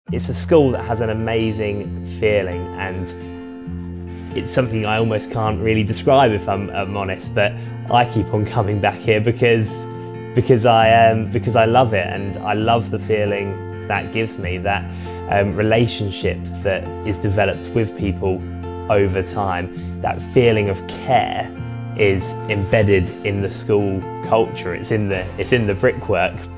It's a school that has an amazing feeling, and it's something I almost can't really describe if I'm honest, but I keep on coming back here because I love it, and I love the feeling that gives me, that relationship that is developed with people over time. That feeling of care is embedded in the school culture. It's in the brickwork.